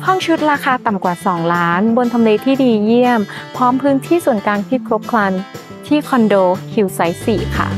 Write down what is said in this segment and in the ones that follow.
ห้องชุดราคาต่ำกว่า2 ล้านบนทำเลที่ดีเยี่ยมพร้อมพื้นที่ส่วนกลางที่ครบครันที่คอนโดฮิลไซด์4ค่ะ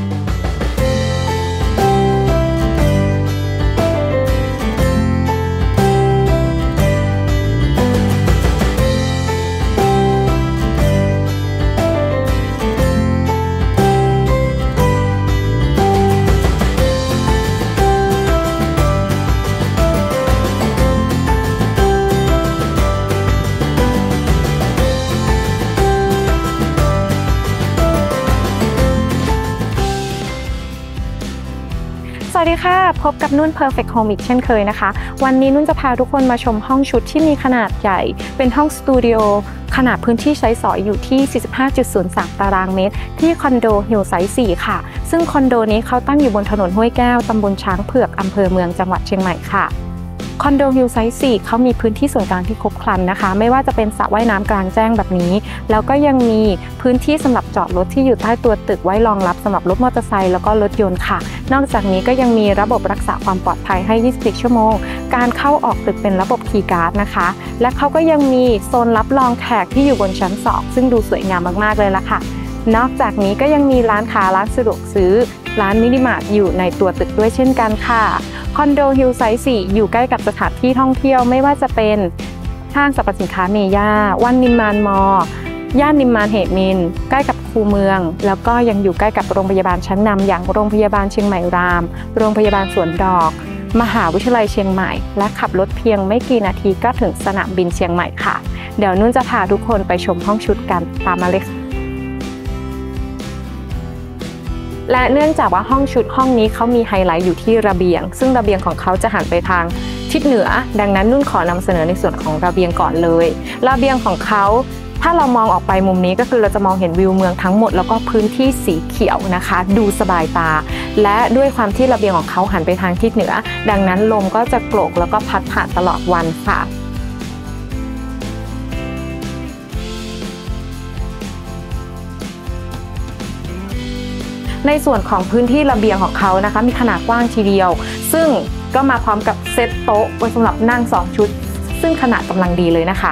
สวัสดีค่ะพบกับนุ่น Perfect Home อีกเช่นเคยนะคะวันนี้นุ่นจะพาทุกคนมาชมห้องชุดที่มีขนาดใหญ่เป็นห้องสตูดิโอขนาดพื้นที่ใช้สอยอยู่ที่ 45.03 ตารางเมตรที่คอนโดฮิลไซด์4ค่ะซึ่งคอนโดนี้เขาตั้งอยู่บนถนนห้วยแก้วตำบลช้างเผือกอำเภอเมืองจังหวัดเชียงใหม่ค่ะคอนโดฮิลไซด์4เขามีพื้นที่ส่วนกลางที่ครบครันนะคะไม่ว่าจะเป็นสระว่ายน้ำกลางแจ้งแบบนี้แล้วก็ยังมีพื้นที่สำหรับจอดรถที่อยู่ใต้ตัวตึกไว้รองรับสำหรับรถมอเตอร์ไซค์แล้วก็รถยนต์ค่ะนอกจากนี้ก็ยังมีระบบรักษาความปลอดภัยให้24 ชั่วโมงการเข้าออกตึกเป็นระบบคีย์การ์ดนะคะและเขาก็ยังมีโซนรับรองแขกที่อยู่บนชั้น2ซึ่งดูสวยงามมากๆเลยล่ะค่ะนอกจากนี้ก็ยังมีร้านค้าร้านสะดวกซื้อร้านมินิมาร์ทอยู่ในตัวตึกด้วยเช่นกันค่ะคอนโดฮิลไซด์4อยู่ใกล้กับสถานที่ท่องเที่ยวไม่ว่าจะเป็นห้างสรรพสินค้าเมย่าวันนิมมานมอย่านนิมมานเหมินใกล้กับคูเมืองแล้วก็ยังอยู่ใกล้กับโรงพยาบาลชั้นนำอย่างโรงพยาบาลเชียงใหม่รามโรงพยาบาลสวนดอกมหาวิทยาลัยเชียงใหม่และขับรถเพียงไม่กี่นาทีก็ถึงสนามบินเชียงใหม่ค่ะเดี๋ยวนุ่นจะพาทุกคนไปชมห้องชุดกันตามมาเลยและเนื่องจากว่าห้องชุดห้องนี้เขามีไฮไลท์อยู่ที่ระเบียงซึ่งระเบียงของเขาจะหันไปทางทิศเหนือดังนั้นนุ่นขอนำเสนอในส่วนของระเบียงก่อนเลยระเบียงของเขาถ้าเรามองออกไปมุมนี้ก็คือเราจะมองเห็นวิวเมืองทั้งหมดแล้วก็พื้นที่สีเขียวนะคะดูสบายตาและด้วยความที่ระเบียงของเขาหันไปทางทิศเหนือดังนั้นลมก็จะโกรกแล้วก็พัดผ่านตลอดวันค่ะในส่วนของพื้นที่ระเบียงของเขานะคะมีขนาดกว้างทีเดียวซึ่งก็มาพร้อมกับเซตโต๊ะไว้สำหรับนั่ง2 ชุดซึ่งขนาดกำลังดีเลยนะคะ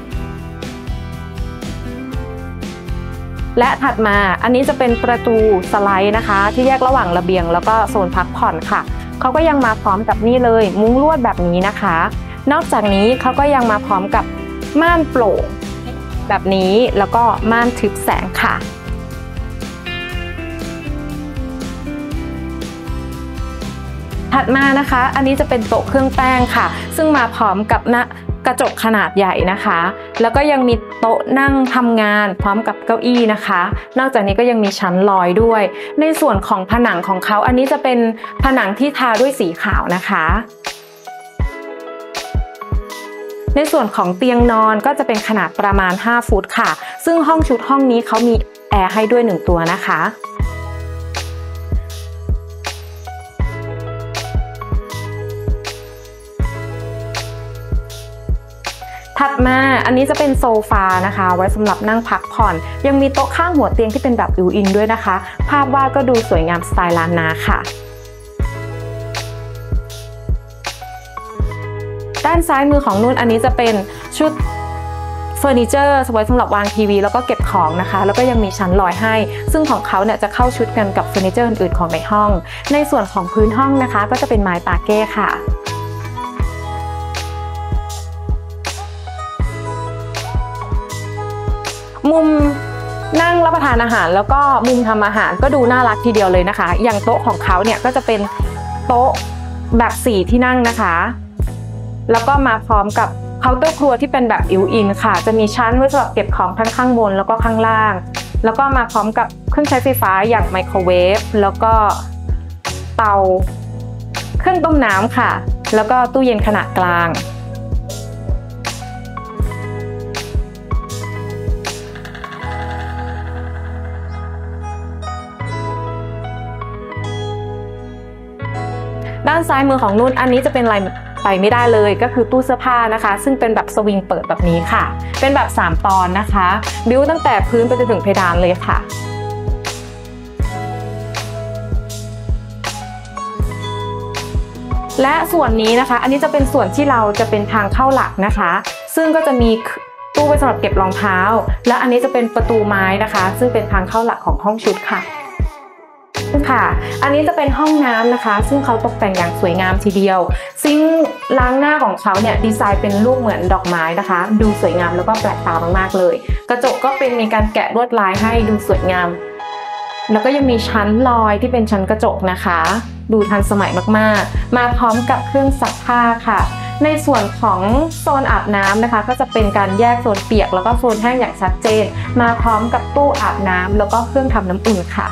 และถัดมาอันนี้จะเป็นประตูสไลด์นะคะที่แยกระหว่างระเบียงแล้วก็โซนพักผ่อนค่ะเขาก็ยังมาพร้อมกับนี่เลยมุ้งลวดแบบนี้นะคะนอกจากนี้เขาก็ยังมาพร้อมกับม่านโปร่งแบบนี้แล้วก็ม่านทึบแสงค่ะถัดมานะคะอันนี้จะเป็นโต๊ะเครื่องแป้งค่ะซึ่งมาพร้อมกับกระจกขนาดใหญ่นะคะแล้วก็ยังมีโต๊ะนั่งทำงานพร้อมกับเก้าอี้นะคะนอกจากนี้ก็ยังมีชั้นลอยด้วยในส่วนของผนังของเขาอันนี้จะเป็นผนังที่ทาด้วยสีขาวนะคะในส่วนของเตียงนอนก็จะเป็นขนาดประมาณ5 ฟุตค่ะซึ่งห้องชุดห้องนี้เขามีแอร์ให้ด้วย1 ตัวนะคะถัดมาอันนี้จะเป็นโซฟานะคะไว้สำหรับนั่งพักผ่อนยังมีโต๊ะข้างหัวเตียงที่เป็นแบบบิวอินด้วยนะคะภาพวาดก็ดูสวยงามสไตล์ล้านนาค่ะด้านซ้ายมือของนุ่นอันนี้จะเป็นชุดเฟอร์นิเจอร์ไว้สำหรับวางทีวีแล้วก็เก็บของนะคะแล้วก็ยังมีชั้นลอยให้ซึ่งของเขาเนี่ยจะเข้าชุดกันกับเฟอร์นิเจอร์อื่นๆของในห้องในส่วนของพื้นห้องนะคะก็จะเป็นไม้ปาเก้ค่ะมุมนั่งรับประทานอาหารแล้วก็มุมทำอาหารก็ดูน่ารักทีเดียวเลยนะคะอย่างโต๊ะของเขาเนี่ยก็จะเป็นโต๊ะแบบ4 ที่นั่งนะคะแล้วก็มาพร้อมกับเคาน์เตอร์ครัวที่เป็นแบบอิวอินค่ะจะมีชั้นไว้สำหรับเก็บของทั้งข้างบนแล้วก็ข้างล่างแล้วก็มาพร้อมกับเครื่องใช้ไฟฟ้าอย่างไมโครเวฟแล้วก็เตาเครื่องต้มน้ำค่ะแล้วก็ตู้เย็นขนาดกลางด้านซ้ายมือของนุ่นอันนี้จะเป็นอะไรไปไม่ได้เลยก็คือตู้เสื้อผ้านะคะซึ่งเป็นแบบสวิงเปิดแบบนี้ค่ะเป็นแบบ3 ตอนนะคะบิวตั้งแต่พื้นไปจนถึงเพดานเลยค่ะและส่วนนี้นะคะอันนี้จะเป็นส่วนที่เราจะเป็นทางเข้าหลักนะคะซึ่งก็จะมีตู้ไว้สำหรับเก็บรองเท้าและอันนี้จะเป็นประตูไม้นะคะซึ่งเป็นทางเข้าหลักของห้องชุดค่ะอันนี้จะเป็นห้องน้ำนะคะซึ่งเขาตกแต่งอย่างสวยงามทีเดียวซิงค์ล้างหน้าของเขาเนี่ยดีไซน์เป็นรูปเหมือนดอกไม้นะคะดูสวยงามแล้วก็แปลกตามากๆเลยกระจกก็เป็นมีการแกะลวดลายให้ดูสวยงามแล้วก็ยังมีชั้นลอยที่เป็นชั้นกระจกนะคะดูทันสมัยมากๆมาพร้อมกับเครื่องซักผ้าค่ะในส่วนของโซนอาบน้ำนะคะก็จะเป็นการแยกโซนเปียกแล้วก็โซนแห้งอย่างชัดเจนมาพร้อมกับตู้อาบน้ำแล้วก็เครื่องทำน้ำอุ่นค่ะ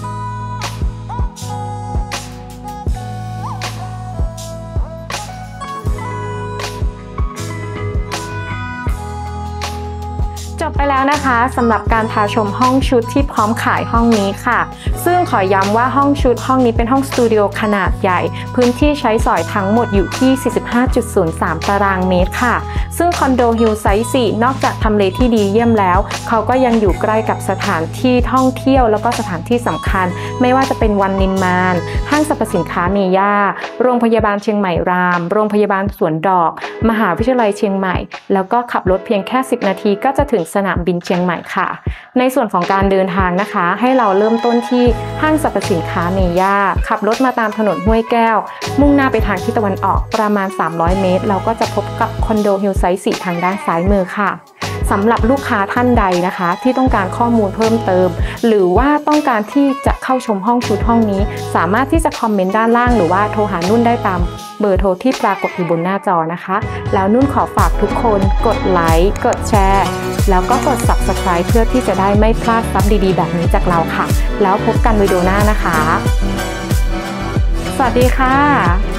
จบไปแล้วนะคะสำหรับการพาชมห้องชุดที่พร้อมขายห้องนี้ค่ะซึ่งขอย้ำว่าห้องชุดห้องนี้เป็นห้องสตูดิโอขนาดใหญ่พื้นที่ใช้สอยทั้งหมดอยู่ที่ 45.03 ตารางเมตรค่ะซึ่งคอนโดฮิลไซต์ 4นอกจากทำเลที่ดีเยี่ยมแล้วเขาก็ยังอยู่ใกล้กับสถานที่ท่องเที่ยวแล้วก็สถานที่สำคัญไม่ว่าจะเป็นวันนิมมานห้างสรรพสินค้าเมย่าโรงพยาบาลเชียงใหม่รามโรงพยาบาลสวนดอกมหาวิทยาลัยเชียงใหม่แล้วก็ขับรถเพียงแค่10 นาทีก็จะถึงสนามบินเชียงใหม่ค่ะในส่วนของการเดินทางนะคะให้เราเริ่มต้นที่ห้างสรรพสินค้าเมย่าขับรถมาตามถนนห้วยแก้วมุ่งหน้าไปทางทิศตะวันออกประมาณ300 เมตรเราก็จะพบกับคอนโดฮิลไซต์ 4ทางด้านซ้ายมือค่ะสำหรับลูกค้าท่านใดนะคะที่ต้องการข้อมูลเพิ่มเติมหรือว่าต้องการที่จะเข้าชมห้องชุดห้องนี้สามารถที่จะคอมเมนต์ด้านล่างหรือว่าโทรหานุ่นได้ตามเบอร์โทรที่ปรากฏอยู่บนหน้าจอนะคะแล้วนุ่นขอฝากทุกคนกดไลค์กดแชร์แล้วก็กด Subscribe เพื่อที่จะได้ไม่พลาดทรัพย์ดีๆแบบนี้จากเราค่ะแล้วพบกันวิดีโอหน้านะคะสวัสดีค่ะ